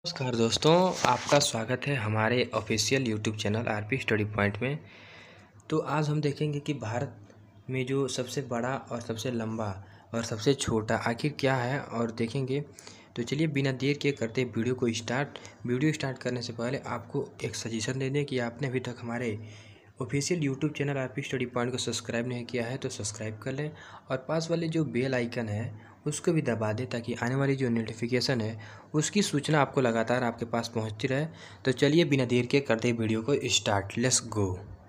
नमस्कार दोस्तों, आपका स्वागत है हमारे official YouTube channel RP study point में। तो आज हम देखेंगे कि भारत में जो सबसे बड़ा और सबसे लंबा और सबसे छोटा आखिर क्या है और देखेंगे। तो चलिए बिना देर के करते वीडियो स्टार्ट करने से पहले आपको एक सजेशन दे दें कि आपने अभी तक हमारे official YouTube channel RP study point को सब्सक्राइब नहीं किया है तो सब्सक्राइब कर लें और पास वाले जो बेल आइकन है उसको भी दबा दें ताकि आने वाली जो नोटिफिकेशन है उसकी सूचना आपको लगातार आपके पास पहुंचती रहे। तो चलिए बिना देर के करते वीडियो को स्टार्ट, लेट्स गो।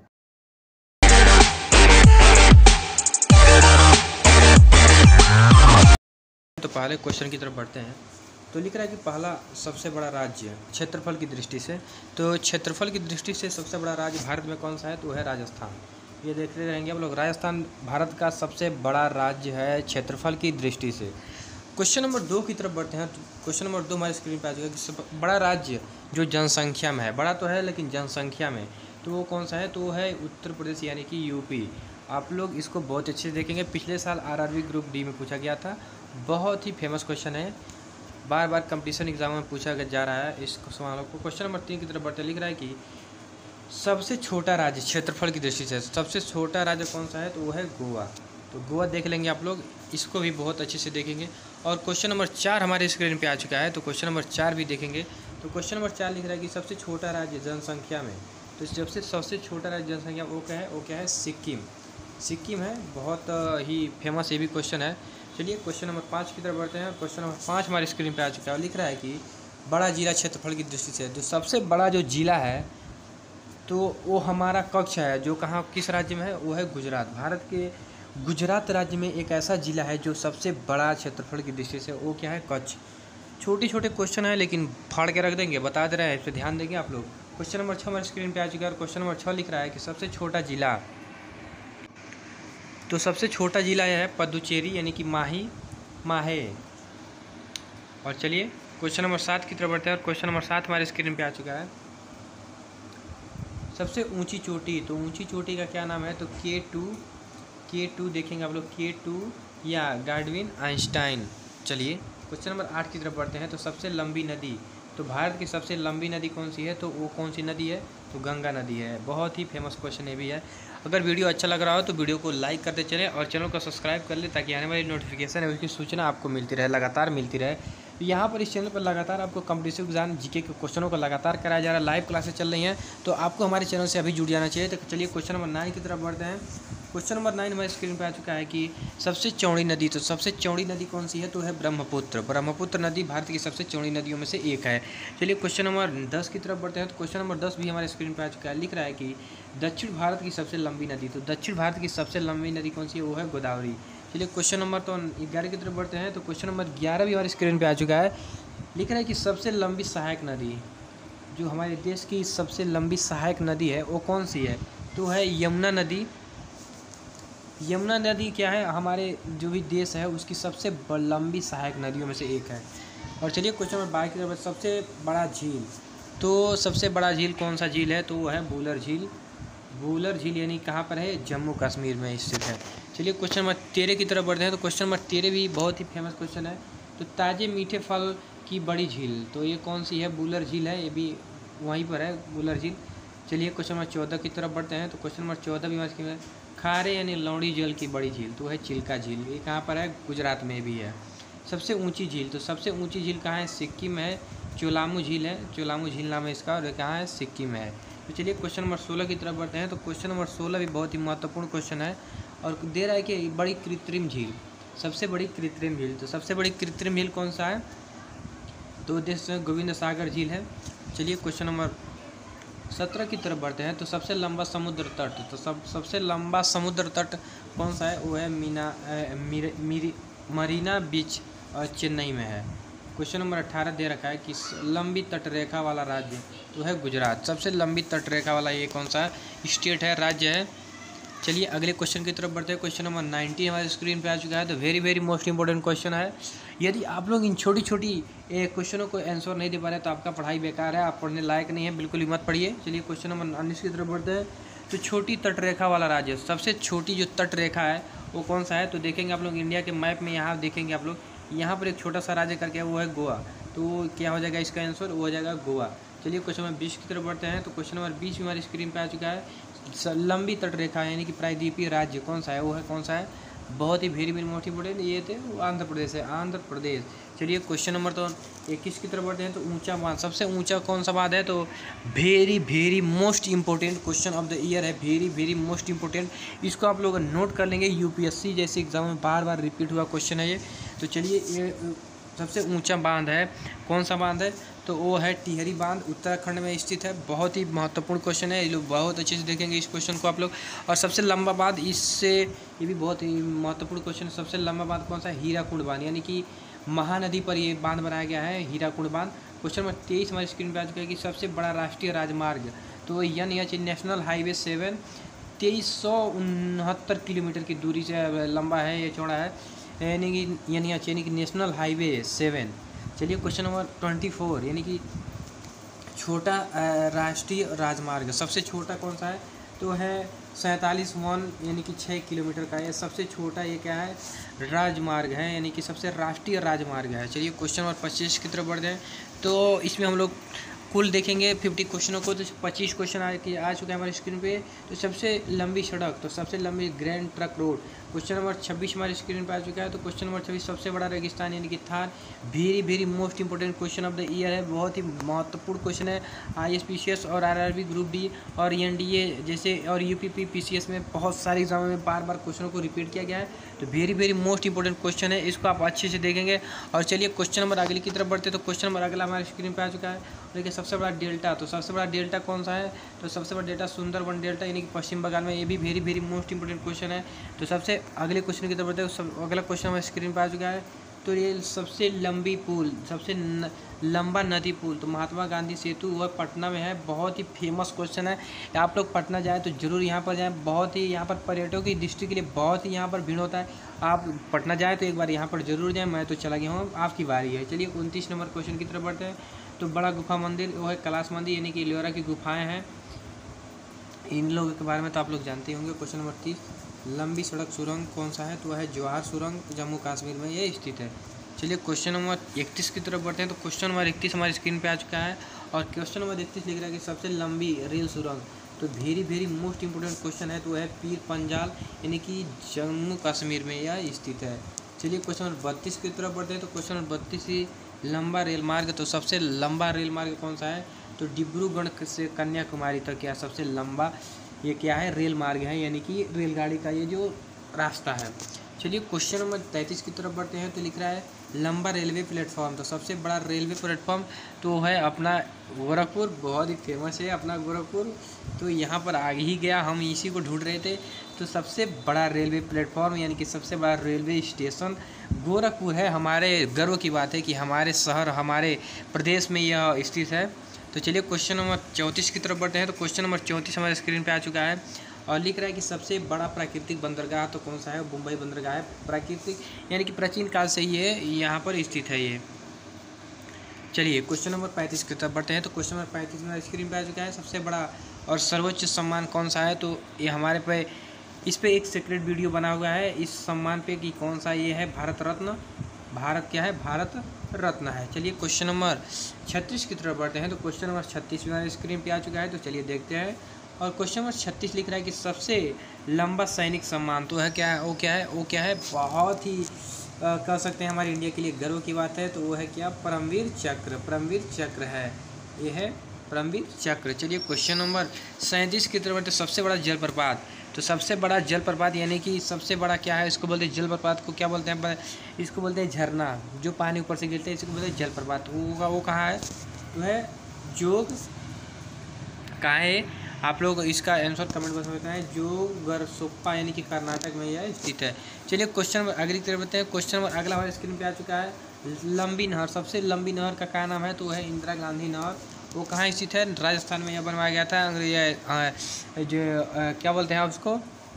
तो पहले क्वेश्चन की तरफ बढ़ते हैं। तो लिख रहा है कि पहला सबसे बड़ा राज्य क्षेत्रफल की दृष्टि से, तो क्षेत्रफल की दृष्टि से सबसे बड़ा राज्य भारत में कौन सा है? तो वो है राजस्थान। ये देखते रहेंगे आप लोग। राजस्थान भारत का सबसे बड़ा राज्य है क्षेत्रफल की दृष्टि से। क्वेश्चन नंबर 2 की तरफ बढ़ते हैं। तो क्वेश्चन नंबर 2 हमारे स्क्रीन पर आ जाएगा कि बड़ा राज्य जो जनसंख्या में है, बड़ा तो है लेकिन जनसंख्या में, तो वो कौन सा है? तो वो है उत्तर प्रदेश यानी कि यूपी। आप लोग इसको बहुत अच्छे से देखेंगे। पिछले साल आरआरबी ग्रुप डी में पूछा गया था। बहुत ही फेमस क्वेश्चन है, बार बार कंपटीशन एग्जाम में पूछा जा रहा है इस सवालों को। क्वेश्चन नंबर 3 की तरफ बढ़ते लिख रहा है कि सबसे छोटा राज्य क्षेत्रफल की दृष्टि से सबसे छोटा राज्य कौन सा है? तो वो है गोवा। तो गोवा देख लेंगे आप लोग, इसको भी बहुत अच्छे से देखेंगे। और क्वेश्चन नंबर 4 हमारे स्क्रीन पे आ चुका है, तो क्वेश्चन नंबर 4 भी देखेंगे। तो क्वेश्चन नंबर 4 लिख रहा है कि सबसे छोटा राज्य जनसंख्या में, तो सबसे छोटा राज्य जनसंख्या वो क्या है? वो क्या है? सिक्किम। सिक्किम है, बहुत ही फेमस ये भी क्वेश्चन है। चलिए क्वेश्चन नंबर 5 की तरफ बढ़ते हैं। क्वेश्चन नंबर 5 हमारे स्क्रीन पे आ चुका है। लिख रहा है कि बड़ा जिला क्षेत्रफल की दृष्टि से जो सबसे बड़ा जो जिला है तो वो हमारा कच्छ है, जो कहाँ किस राज्य में है? वो है गुजरात। भारत के गुजरात राज्य में एक ऐसा जिला है जो सबसे बड़ा क्षेत्रफल की दृष्टि से, वो क्या है? कच्छ। छोटे छोटे क्वेश्चन है लेकिन फाड़ के रख देंगे, बता दे रहे हैं, इस पर ध्यान देंगे आप लोग। क्वेश्चन नंबर 6 हमारे स्क्रीन पे आ चुका है। क्वेश्चन नंबर 6 लिख रहा है कि सबसे छोटा जिला, तो सबसे छोटा जिला यह है पुडुचेरी यानी कि माहे। और चलिए क्वेश्चन नंबर 7 की तरफ बढ़ते हैं। और क्वेश्चन नंबर 7 हमारे स्क्रीन पे आ चुका है। सबसे ऊंची चोटी, तो ऊंची चोटी का क्या नाम है? तो K2 देखेंगे आप लोग, K2 या गार्डविन आइंस्टाइन। चलिए क्वेश्चन नंबर 8 की तरफ बढ़ते हैं। तो सबसे लंबी नदी, तो भारत की सबसे लंबी नदी कौन सी है? तो वो कौन सी नदी है? तो गंगा नदी है। बहुत ही फेमस क्वेश्चन ये भी है। अगर वीडियो अच्छा लग रहा हो तो वीडियो को लाइक करते चलें और चैनल को सब्सक्राइब कर ले ताकि आने वाली नोटिफिकेशन है उसकी सूचना आपको मिलती रहे, लगातार मिलती रहे। तो यहाँ पर इस चैनल पर लगातार आपको कॉम्पिटिटिव एग्जाम जीके के क्वेश्चनों को लगातार कराया जा रहा है। लाइव क्लासेस चल रही हैं, तो आपको हमारे चैनल से अभी जुड़ जाना चाहिए। तो चलिए क्वेश्चन नंबर 9 की तरफ बढ़ते हैं। क्वेश्चन नंबर 9 हमारे स्क्रीन पर आ चुका है कि सबसे चौड़ी नदी, तो सबसे चौड़ी नदी कौन सी है? तो है ब्रह्मपुत्र नदी भारत की सबसे चौड़ी नदियों में से एक है। चलिए क्वेश्चन नंबर 10 की तरफ बढ़ते हैं। तो क्वेश्चन नंबर 10 भी हमारे स्क्रीन पर आ चुका है। लिख रहा है कि दक्षिण भारत की सबसे लंबी नदी, तो दक्षिण भारत की सबसे लंबी नदी कौन सी है? वो है गोदावरी। चलिए क्वेश्चन नंबर 11 की तरफ बढ़ते हैं। तो क्वेश्चन नंबर 11 भी हमारे स्क्रीन पर आ चुका है। लिख रहा है कि सबसे लंबी सहायक नदी, जो हमारे देश की सबसे लंबी सहायक नदी है वो कौन सी है? तो है यमुना नदी। यमुना नदी क्या है? हमारे जो भी देश है उसकी सबसे लंबी सहायक नदियों में से एक है। और चलिए क्वेश्चन नंबर 22 की तरफ, सबसे बड़ा झील, तो सबसे बड़ा झील कौन सा झील है? तो वो है वुलर झील। वुलर झील यानी कहाँ पर है? जम्मू कश्मीर में स्थित है। चलिए क्वेश्चन नंबर 13 की तरफ बढ़ते हैं। तो क्वेश्चन नंबर 13 भी बहुत ही फेमस क्वेश्चन है। तो ताजे मीठे फल की बड़ी झील, तो ये कौन सी है? वुलर झील है, ये भी वहीं पर है वुलर झील। चलिए क्वेश्चन नंबर 14 की तरफ बढ़ते हैं। तो क्वेश्चन नंबर 14 भी हमारे खारे यानी लौड़ी जल की बड़ी झील, तो है चिल्का झील। ये कहाँ पर है? गुजरात में भी है। सबसे ऊंची झील, तो सबसे ऊंची झील कहाँ है? सिक्किम है, चोलामू झील है, चोलामू झील नाम है इसका, और कहाँ है? सिक्किम में है। तो चलिए क्वेश्चन नंबर 16 की तरफ बढ़ते हैं। तो क्वेश्चन नंबर 16 भी बहुत ही महत्वपूर्ण क्वेश्चन है और दे रहा है कि बड़ी कृत्रिम झील, सबसे बड़ी कृत्रिम झील, तो सबसे बड़ी कृत्रिम झील कौन सा है? तो देश गोविंद सागर झील है। चलिए क्वेश्चन नंबर 17 की तरफ बढ़ते हैं। तो सबसे लंबा समुद्र तट, तो सबसे लंबा समुद्र तट कौन सा है? वो है मरीना बीच और चेन्नई में है। क्वेश्चन नंबर 18 दे रखा है कि लंबी तटरेखा वाला राज्य, तो है गुजरात। सबसे लंबी तटरेखा वाला ये कौन सा स्टेट है, राज्य है? चलिए अगले क्वेश्चन की तरफ बढ़ते हैं। क्वेश्चन नंबर 19 हमारे स्क्रीन पे आ चुका है। तो वेरी मोस्ट इंपॉर्टेंट क्वेश्चन है। यदि आप लोग इन छोटी छोटी क्वेश्चनों को आंसर नहीं दे पा रहे तो आपका पढ़ाई बेकार है, आप पढ़ने लायक नहीं है, बिल्कुल ही मत पढ़िए। चलिए क्वेश्चन नंबर 19 की तरफ बढ़ते हैं। तो छोटी तटरेखा वाला राज्य, सबसे छोटी जो तटरेखा है वो कौन सा है? तो देखेंगे आप लोग इंडिया के मैप में, यहाँ देखेंगे आप लोग, यहाँ पर एक छोटा सा राज्य करके है, वो है गोवा। तो क्या हो जाएगा इसका आंसर, वो हो जाएगा गोवा। चलिए क्वेश्चन नंबर 20 की तरफ बढ़ते हैं। तो क्वेश्चन नंबर 20 हमारी स्क्रीन पे आ चुका है। लंबी तट रेखा यानी कि प्रायद्वीपीय राज्य कौन सा है, वो है कौन सा है, बहुत ही वेरी वेरी मोस्ट इंपोर्टेंट, ये थे आंध्र प्रदेश है, आंध्र प्रदेश। चलिए क्वेश्चन नंबर तो 21 की तरफ बढ़ते हैं। तो ऊंचा बांध, सबसे ऊंचा कौन सा बांध है, तो very very most important question of the year है, वेरी वेरी मोस्ट इंपॉर्टेंट। इसको आप लोग नोट कर लेंगे, यूपीएससी जैसे एग्जाम में बार बार रिपीट हुआ क्वेश्चन है ये। तो चलिए ये सबसे ऊंचा बांध है, कौन सा बांध है, तो वो है टिहरी बांध, उत्तराखंड में स्थित है। बहुत ही महत्वपूर्ण क्वेश्चन है, ये लोग बहुत अच्छे से देखेंगे इस क्वेश्चन को आप लोग। और सबसे लंबा बांध, इससे ये भी बहुत ही महत्वपूर्ण क्वेश्चन है, सबसे लंबा बांध कौन सा है, हीराकुंड बांध, यानी कि महानदी पर ये बांध बनाया गया है, हीराकुंड बांध। क्वेश्चन नंबर 23 हमारी स्क्रीन पर आ चुका है कि सबसे बड़ा राष्ट्रीय राजमार्ग, तो NH नेशनल हाईवे 7 2369 किलोमीटर की दूरी से लंबा है, ये चौड़ा है, यानी कि NH यानी कि नेशनल हाईवे 7। चलिए क्वेश्चन नंबर 24 यानी कि छोटा राष्ट्रीय राजमार्ग, सबसे छोटा कौन सा है, तो है 47 यानी कि 6 किलोमीटर का, ये सबसे छोटा ये क्या है, राजमार्ग है, यानी कि सबसे राष्ट्रीय राजमार्ग है। चलिए क्वेश्चन नंबर 25 की तरफ बढ़ते हैं। तो इसमें हम लोग कुल देखेंगे 50 क्वेश्चनों को, तो 25 क्वेश्चन आ चुके हैं हमारी स्क्रीन पे। तो सबसे लंबी सड़क, तो सबसे लंबी grand truck road. Question number 26 हमारी स्क्रीन पे आ चुका है। तो क्वेश्चन नंबर 26 सबसे बड़ा रेगिस्तान यानी कि Thar, very very most important question of the year है, बहुत ही महत्वपूर्ण क्वेश्चन है। ISPCS और RRB ग्रुप डी और NDA जैसे और UPP PCS में बहुत सारे एग्जामों में बार बार क्वेश्चनों को रिपीट किया गया है, तो very very most important question है, इसको आप अच्छे से देखेंगे। और चलिए क्वेश्चन नंबर अगले की तरफ बढ़ते हैं। तो क्वेश्चन नंबर अगला हमारी स्क्रीन पे आ चुका है। देखिए सबसे बड़ा डेल्टा, तो सबसे बड़ा डेल्टा कौन सा है, तो सबसे बड़ा डेल्टा सुंदरबन डेल्टा यानी कि पश्चिम बंगाल में, ये भी very very most important question है। तो सबसे अगले क्वेश्चन की तरफ बढ़ते हैं। अगला क्वेश्चन हमारे स्क्रीन पर आ चुका है। तो ये सबसे लंबी पुल, सबसे लंबा नदी पुल, तो महात्मा गांधी सेतु वह पटना में है, बहुत ही फेमस क्वेश्चन है। आप लोग पटना जाए तो जरूर यहाँ पर जाएँ, बहुत ही यहाँ पर पर्यटकों की दृष्टि के लिए बहुत ही यहाँ पर भीड़ होता है। आप पटना जाए तो एक बार यहाँ पर जरूर जाएँ, मैं तो चला गया हूँ, आपकी बारी है। चलिए 29 नंबर क्वेश्चन की तरफ बढ़ते हैं। तो बड़ा गुफा मंदिर वो है कैलाश मंदिर, यानी कि एलोरा की गुफाएँ हैं, इन लोगों के बारे में तो आप लोग जानते होंगे। क्वेश्चन नंबर 30 लंबी सड़क सुरंग कौन सा है, तो वह है जवाहर सुरंग, जम्मू कश्मीर में ये स्थित है। चलिए क्वेश्चन नंबर 31 की तरफ बढ़ते हैं। तो क्वेश्चन नंबर 31 हमारी स्क्रीन पे आ चुका है और क्वेश्चन नंबर 31 लिख रहा है कि सबसे लंबी रेल सुरंग, तो very very most important question है, तो वह है पीर पंजाल यानी कि जम्मू कश्मीर में यह स्थित है। चलिए क्वेश्चन नंबर 32 की तरफ बढ़ते हैं। तो क्वेश्चन नंबर 32 ही लंबा रेल मार्ग, तो सबसे लंबा रेल मार्ग कौन सा है, तो डिब्रूगढ़ से कन्याकुमारी तक क्या सबसे लंबा ये क्या है, रेल मार्ग है, यानी कि रेलगाड़ी का ये जो रास्ता है। चलिए क्वेश्चन नंबर 33 की तरफ बढ़ते हैं। तो लिख रहा है लंबा रेलवे प्लेटफॉर्म, तो सबसे बड़ा रेलवे प्लेटफॉर्म तो है अपना गोरखपुर, बहुत ही फेमस है अपना गोरखपुर, तो यहाँ पर आ ही गया, हम इसी को ढूंढ रहे थे। तो सबसे बड़ा रेलवे प्लेटफॉर्म यानी कि सबसे बड़ा रेलवे स्टेशन गोरखपुर है। हमारे गर्व की बात है कि हमारे शहर, हमारे प्रदेश में यह स्थित है। तो चलिए क्वेश्चन नंबर 34 की तरफ बढ़ते हैं। तो क्वेश्चन नंबर 34 हमारे स्क्रीन पे आ चुका है और लिख रहा है कि सबसे बड़ा प्राकृतिक बंदरगाह तो कौन सा है, मुंबई बंदरगाह है, प्राकृतिक यानी कि प्राचीन काल से ही है यहाँ पर स्थित है ये। चलिए क्वेश्चन नंबर 35 की तरफ बढ़ते हैं। तो क्वेश्चन नंबर 35 हमारे स्क्रीन पे आ चुका है। सबसे बड़ा और सर्वोच्च सम्मान कौन सा है, तो ये हमारे पे इस पर एक सीक्रेट वीडियो बना हुआ है इस सम्मान पे कि कौन सा ये है, भारत रत्न, भारत क्या है, भारत रत्न है। चलिए क्वेश्चन नंबर 36 की तरफ बढ़ते हैं। तो क्वेश्चन नंबर 36 हमारे स्क्रीन पे आ चुका है, तो चलिए देखते हैं। और क्वेश्चन नंबर 36 लिख रहा है कि सबसे लंबा सैनिक सम्मान तो है क्या है, वो क्या है, वो क्या है, बहुत ही कह सकते हैं हमारे इंडिया के लिए गर्व की बात है, तो वो है क्या, परमवीर चक्र, परमवीर चक्र है, ये है परमवीर चक्र। चलिए क्वेश्चन नंबर 37 की तरफ बढ़ते हैं। सबसे बड़ा जलप्रपात, तो सबसे बड़ा जलप्रपात यानी कि सबसे बड़ा क्या है, इसको बोलते हैं जलप्रपात को क्या बोलते हैं, इसको बोलते हैं झरना, जो पानी ऊपर से गिरते हैं इसको बोलते हैं जलप्रपात। वो कहाँ है, तो है जोग, कहाँ है, आप लोग इसका आंसर कमेंट बॉक्स में बताएं। जोगरसोप्पा यानी कि कर्नाटक में यह स्थित है। चलिए क्वेश्चन नंबर अगली तरफ बताते हैं। क्वेश्चन नंबर अगला हमारे स्क्रीन पे आ चुका है। लंबी नहर, सबसे लंबी नहर का क्या नाम है, तो है इंदिरा गांधी नहर, वो कहाँ स्थित है, राजस्थान में यह बनवाया गया था। अंग्रेज जो क्या बोलते हैं उसको,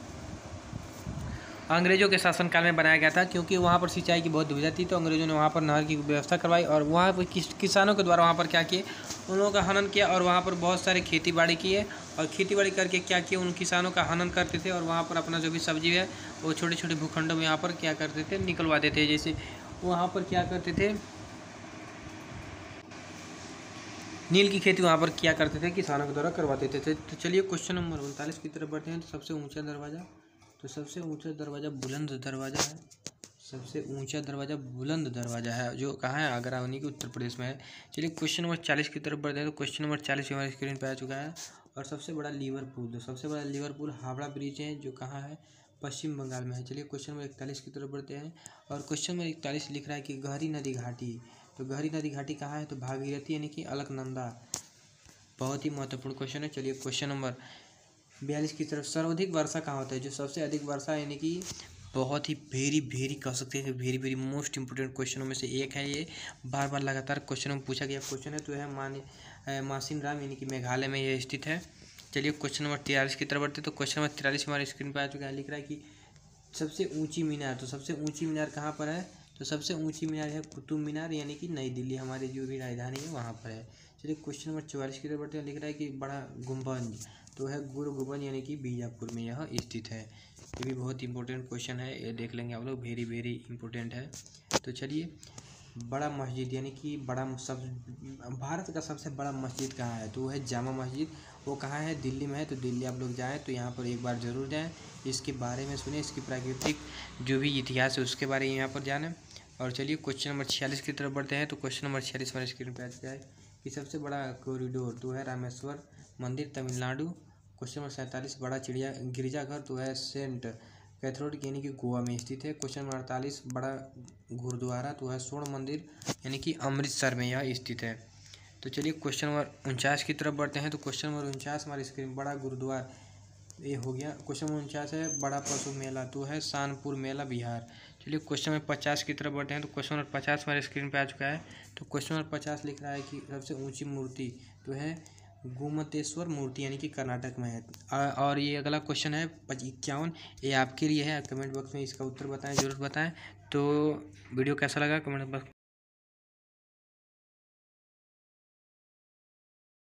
अंग्रेजों के शासनकाल में बनाया गया था, क्योंकि वहाँ पर सिंचाई की बहुत दुविधा थी, तो अंग्रेजों ने वहाँ पर नहर की व्यवस्था करवाई और वहाँ पर किसानों के द्वारा वहाँ पर क्या किए, उन लोगों का हनन किया और वहाँ पर बहुत सारे खेती बाड़ी किए और खेती बाड़ी करके क्या किए, उन किसानों का हनन करते थे और वहाँ पर अपना जो भी सब्जी है वो छोटे छोटे भूखंडों में यहाँ पर क्या करते थे, निकलवाते थे। जैसे वहाँ पर क्या करते थे, नील की खेती वहाँ पर क्या करते थे, किसानों के द्वारा करवाते थे। तो चलिए क्वेश्चन नंबर 39 की तरफ बढ़ते हैं। तो सबसे ऊंचा दरवाज़ा बुलंद दरवाज़ा है। सबसे ऊंचा दरवाज़ा बुलंद दरवाज़ा है, जो कहाँ है, आगरा उन्हीं के उत्तर प्रदेश में है। चलिए क्वेश्चन नंबर 40 की तरफ बढ़ते हैं। तो क्वेश्चन नंबर 40 हमारे स्क्रीन पर आ चुका है। और सबसे बड़ा लिवरपूल हावड़ा ब्रिज है, जो कहाँ है, पश्चिम बंगाल में है। चलिए क्वेश्चन नंबर 41 की तरफ बढ़ते हैं। और क्वेश्चन नंबर 41 लिख रहा है कि गहरी नदी घाटी। तो गहरी नदी घाटी कहाँ है, तो भागीरथी यानी कि अलकनंदा। बहुत ही महत्वपूर्ण क्वेश्चन है। चलिए क्वेश्चन नंबर 42 की तरफ, सर्वाधिक वर्षा कहाँ होता है, जो सबसे अधिक वर्षा यानी कि बहुत ही वेरी कह सकते हैं, वेरी मोस्ट इंपोर्टेंट क्वेश्चनों में से एक है ये। बार बार लगातार क्वेश्चनों में पूछा गया क्वेश्चन है। तो यह मासिन राम यानी कि मेघालय में यह स्थित है। चलिए क्वेश्चन नंबर 43 की तरफ बढ़ते हैं। तो क्वेश्चन नंबर 43 हमारे स्क्रीन पर आ चुका है। लिख रहा है कि सबसे ऊंची मीनार। तो सबसे ऊंची मीनार कहाँ पर है, तो सबसे ऊंची मीनार है कुतुब मीनार, यानी कि नई दिल्ली, हमारी जो भी राजधानी है वहाँ पर है। चलिए क्वेश्चन नंबर 44 की तरफ बढ़ते हैं। लिख रहा है कि बड़ा गुम्बद, तो है गुरु गुम्बद, यानी कि बीजापुर में यह स्थित है। ये भी बहुत इंपॉर्टेंट क्वेश्चन है, ये देख लेंगे आप लोग, वेरी इंपॉर्टेंट है। तो चलिए, बड़ा मस्जिद यानी कि भारत का सबसे बड़ा मस्जिद कहाँ है, तो वो है जामा मस्जिद। वो कहाँ है, दिल्ली में है। तो दिल्ली आप लोग जाएँ तो यहाँ पर एक बार ज़रूर जाएँ, इसके बारे में सुने, इसकी प्राकृतिक जो भी इतिहास है उसके बारे में यहाँ पर जानें। और चलिए क्वेश्चन नंबर 46 की तरफ बढ़ते हैं। तो क्वेश्चन नंबर 46 हमारे स्क्रीन पर आ चुका है कि सबसे बड़ा कॉरिडोर, तो है रामेश्वर मंदिर, तमिलनाडु। क्वेश्चन नंबर 47, बड़ा गिरजाघर, तो है सेंट कैथोलिक यानी कि गोवा में स्थित है। क्वेश्चन नंबर 48, बड़ा गुरुद्वारा, तो है स्वर्ण मंदिर यानी कि अमृतसर में यह स्थित है। तो चलिए क्वेश्चन नंबर 49 की तरफ बढ़ते हैं। तो क्वेश्चन नंबर 49 हमारी स्क्रीन, बड़ा गुरुद्वारा, ये हो गया। क्वेश्चन नंबर 49 है बड़ा पशु मेला, तो है शानपुर मेला, बिहार। चलिए क्वेश्चन नंबर 50 की तरफ बढ़ते हैं। तो क्वेश्चन नंबर 50 हमारे स्क्रीन पे आ चुका है। तो क्वेश्चन नंबर 50 लिख रहा है कि सबसे ऊंची मूर्ति, तो है गोमतेश्वर मूर्ति, यानी कि कर्नाटक में है। और ये अगला क्वेश्चन है 51, ये आपके लिए है। कमेंट बॉक्स में इसका उत्तर बताएं, जरूर बताएं। तो वीडियो कैसा लगा कमेंट बॉक्स